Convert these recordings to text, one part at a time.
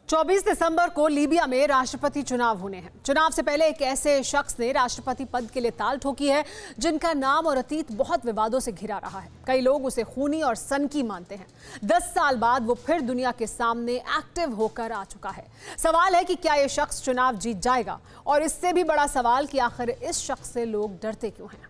24 दिसंबर को लीबिया में राष्ट्रपति चुनाव होने हैं। चुनाव से पहले एक ऐसे शख्स ने राष्ट्रपति पद के लिए ताल ठोकी है जिनका नाम और अतीत बहुत विवादों से घिरा रहा है। कई लोग उसे खूनी और सनकी मानते हैं। 10 साल बाद वो फिर दुनिया के सामने एक्टिव होकर आ चुका है। सवाल है कि क्या ये शख्स चुनाव जीत जाएगा, और इससे भी बड़ा सवाल कि आखिर इस शख्स से लोग डरते क्यों हैं।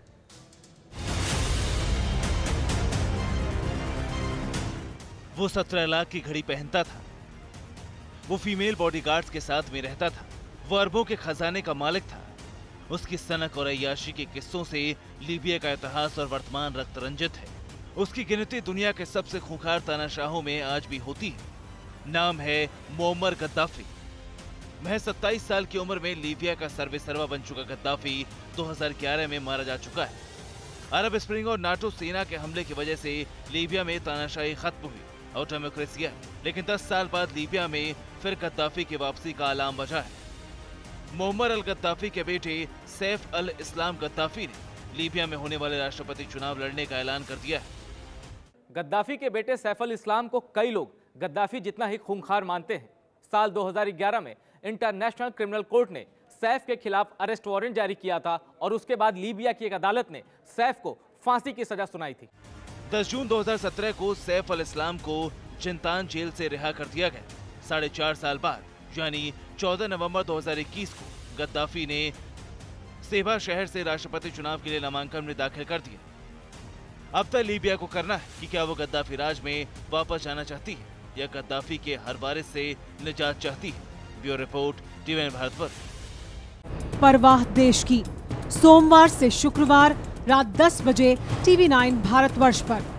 वो 17 लाख की घड़ी पहनता था, वो फीमेल बॉडीगार्ड्स के साथ में रहता था, वो अरबों के खजाने का मालिक था। उसकी सनक और अय्याशी के किस्सों से लीबिया का इतिहास और वर्तमान रक्त रंजित है। उसकी गिनती दुनिया के सबसे खूंखार तानाशाहों में आज भी होती है। नाम है मुअम्मर गद्दाफी। महज 27 साल की उम्र में लीबिया का सर्वेसर्वा बन चुका गद्दाफी 2011 में मारा जा चुका है। अरब स्प्रिंग और नाटो सेना के हमले की वजह से लीबिया में तानाशाही खत्म हुई और डेमोक्रेसी है, लेकिन 10 साल बाद लीबिया में फिर गद्दाफी की वापसी का अलार्म बजा है। मुअम्मर अल गद्दाफी के बेटे सैफ अल इस्लाम गद्दाफी ने लीबिया में होने वाले राष्ट्रपति चुनाव लड़ने का ऐलान कर दिया है। गद्दाफी के बेटे सैफ अल इस्लाम को कई लोग गद्दाफी जितना ही खूंखार मानते हैं। साल 2011 में इंटरनेशनल क्रिमिनल कोर्ट ने सैफ के खिलाफ अरेस्ट वारंट जारी किया था और उसके बाद लीबिया की एक अदालत ने सैफ को फांसी की सजा सुनाई थी। 10 जून 2017 को सैफ अल इस्लाम को जिंतान जेल से रिहा कर दिया गया। 4.5 साल बाद यानी 14 नवंबर 2021 को गद्दाफी ने सेबा शहर से राष्ट्रपति चुनाव के लिए नामांकन में दाखिल कर दिया। अब तक लीबिया को करना है कि क्या वो गद्दाफी राज में वापस जाना चाहती है या गद्दाफी के हर वारिस से निजात चाहती है। Bureau report, TV Bharatvarsh. परवाह देश की, सोमवार से शुक्रवार रात 10 बजे TV9 भारतवर्ष पर।